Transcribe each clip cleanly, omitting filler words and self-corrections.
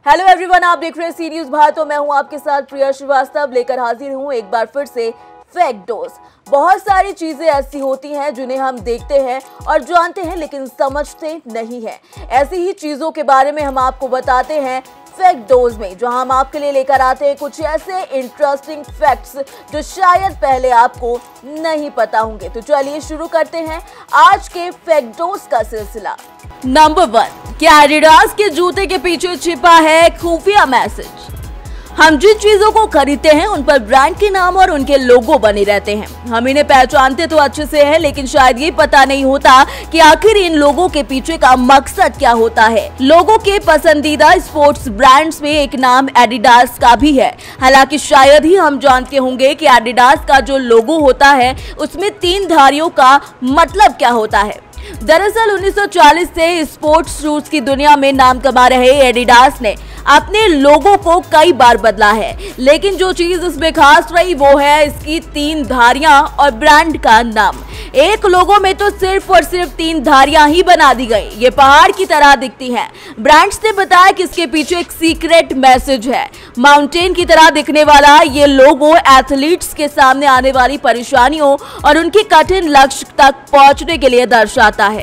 Hello everyone, आप देख रहे हैं सी न्यूज़ भारत। तो मैं हूं आपके साथ प्रिया श्रीवास्तव, लेकर हाजिर हूं एक बार फिर से फेक डोज। बहुत सारी चीजें ऐसी होती हैं जिन्हें हम देखते हैं और जानते हैं लेकिन समझते नहीं हैं। ऐसी ही चीजों के बारे में हम आपको बताते हैं फेक डोज में, जहां हम आपके लिए लेकर आते हैं कुछ ऐसे इंटरेस्टिंग फैक्ट्स जो शायद पहले आपको नहीं पता होंगे। तो चलिए शुरू करते हैं आज के फेक डोज का सिलसिला। नंबर 1, क्या एडिडास के जूते के पीछे छिपा है खुफिया मैसेज। हम जिन चीजों को खरीदते हैं उन पर ब्रांड के नाम और उनके लोगो बने रहते हैं। हम इन्हें पहचानते तो अच्छे से हैं, लेकिन शायद ये पता नहीं होता कि आखिर इन लोगों के पीछे का मकसद क्या होता है। लोगों के पसंदीदा स्पोर्ट्स ब्रांड्स में एक नाम एडिडास का भी है। हालांकि शायद ही हम जानते होंगे कि एडिडास का जो लोगो होता है उसमें 3 धारियों का मतलब क्या होता है। दरअसल 1940 से स्पोर्ट्स शूज की दुनिया में नाम कमा रहे एडिडास ने अपने लोगों को कई बार बदला है, लेकिन जो चीज इसमें खास रही वो है इसकी 3 धारियां और ब्रांड का नाम। एक लोगो में तो सिर्फ और सिर्फ 3 धारियां ही बना दी गई। ये पहाड़ की तरह दिखती हैं। ब्रांड्स ने बताया कि इसके पीछे एक सीक्रेट मैसेज है। माउंटेन की तरह दिखने वाला ये लोगो एथलीट्स के सामने आने वाली परेशानियों और उनके कठिन लक्ष्य तक पहुंचने के लिए दर्शाता है।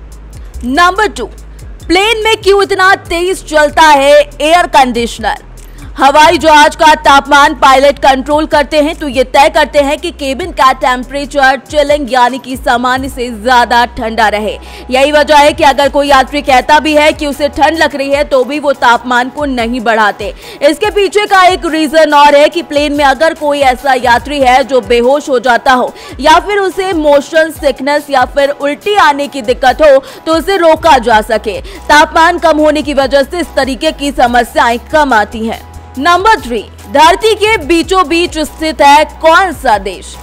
नंबर 2, प्लेन में क्यों इतना तेज चलता है एयर कंडीशनर। हवाई जहाज का तापमान पायलट कंट्रोल करते हैं, तो ये तय करते हैं कि केबिन का टेम्परेचर चिलिंग यानी कि सामान्य से ज्यादा ठंडा रहे। यही वजह है कि अगर कोई यात्री कहता भी है कि उसे ठंड लग रही है तो भी वो तापमान को नहीं बढ़ाते। इसके पीछे का एक रीजन और है कि प्लेन में अगर कोई ऐसा यात्री है जो बेहोश हो जाता हो या फिर उसे मोशन सिकनेस या फिर उल्टी आने की दिक्कत हो तो उसे रोका जा सके। तापमान कम होने की वजह से इस तरीके की समस्याएं कम आती हैं। नंबर 3, धरती के बीचों बीच स्थित है कौन सा देश।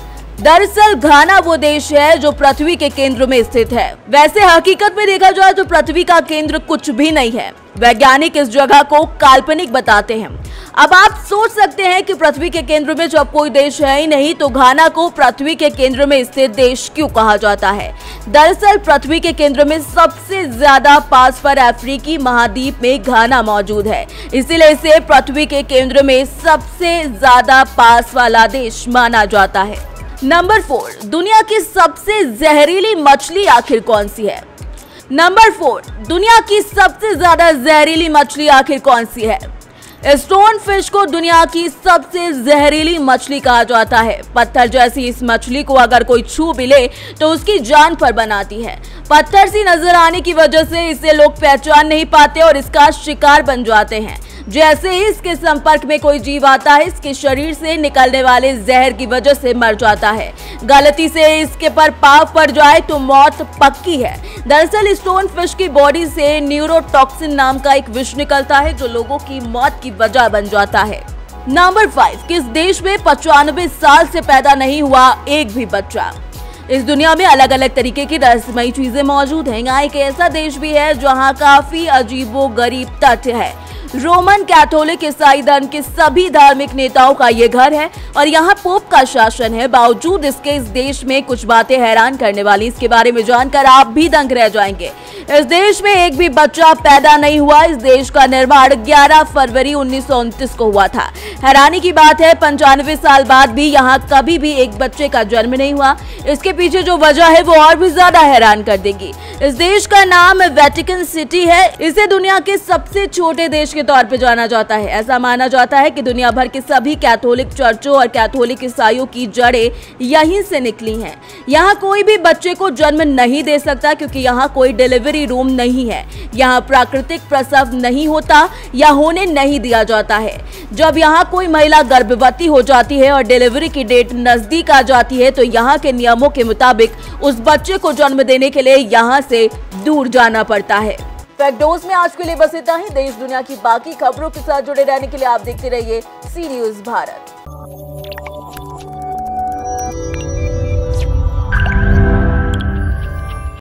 दरअसल घाना वो देश है जो पृथ्वी के केंद्र में स्थित है। वैसे हकीकत में देखा जाए तो पृथ्वी का केंद्र कुछ भी नहीं है। वैज्ञानिक इस जगह को काल्पनिक बताते हैं। अब आप सोच सकते हैं कि पृथ्वी के केंद्र में जब कोई देश है ही नहीं तो घाना को पृथ्वी के केंद्र में स्थित देश क्यों कहा जाता है। दरअसल पृथ्वी के केंद्र में सबसे ज्यादा पास पर अफ्रीकी महाद्वीप में घाना मौजूद है, इसीलिए इसे पृथ्वी के केंद्र में सबसे ज्यादा पास वाला देश माना जाता है। नंबर 4, दुनिया की सबसे जहरीली मछली आखिर कौन सी है। नंबर 4, दुनिया की सबसे ज्यादा जहरीली मछली आखिर कौन सी है। स्टोन फिश को दुनिया की सबसे जहरीली मछली कहा जाता है। पत्थर जैसी इस मछली को अगर कोई छू भी ले तो उसकी जान पर बनाती है। पत्थर सी नजर आने की वजह से इसे लोग पहचान नहीं पाते और इसका शिकार बन जाते हैं। जैसे ही इसके संपर्क में कोई जीव आता है इसके शरीर से निकलने वाले जहर की वजह से मर जाता है। गलती से इसके पर पाव पड़ जाए तो मौत पक्की है। दरअसल स्टोन फिश की बॉडी से न्यूरोटॉक्सिन नाम का एक विष निकलता है जो लोगों की मौत की वजह बन जाता है। नंबर 5, किस देश में 95 साल से पैदा नहीं हुआ एक भी बच्चा। इस दुनिया में अलग अलग तरीके की रहस्यमयी चीजें मौजूद हैं। यहाँ एक ऐसा देश भी है जहाँ काफी अजीबोगरीब तथ्य है। रोमन कैथोलिक ईसाई धर्म के सभी धार्मिक नेताओं का ये घर है और यहाँ पोप का शासन है। बावजूद इसके इस देश में कुछ बातें हैरान करने वाली, इसके बारे में जानकर आप भी दंग रह जाएंगे। इस देश में एक भी बच्चा पैदा नहीं हुआ। इस देश का निर्माण 11 फरवरी 1929 को हुआ था। हैरानी की बात है 95 साल बाद भी यहाँ कभी भी एक बच्चे का जन्म नहीं हुआ। इसके पीछे जो वजह है वो और भी ज्यादा हैरान कर देगी। इस देश का नाम वेटिकन सिटी है। इसे दुनिया के सबसे छोटे देश के तौर पे जाना जाता है। ऐसा माना जाता है कि दुनिया भर के सभी कैथोलिक चर्चों और कैथोलिक ईसाइयों की जड़ें यहीं से निकली हैं। यहाँ कोई भी बच्चे को जन्म नहीं दे सकता क्योंकि यहाँ कोई डिलीवरी रूम नहीं है। यहाँ प्राकृतिक प्रसव नहीं होता या होने नहीं दिया जाता है। जब यहाँ कोई महिला गर्भवती हो जाती है और डिलीवरी की डेट नजदीक आ जाती है तो यहाँ के नियमों के मुताबिक उस बच्चे को जन्म देने के लिए यहाँ से दूर जाना पड़ता है। फैक्ट डोज में आज के लिए बस इतना ही। देश दुनिया की बाकी खबरों के साथ जुड़े रहने के लिए आप देखते रहिए सी न्यूज़ भारत।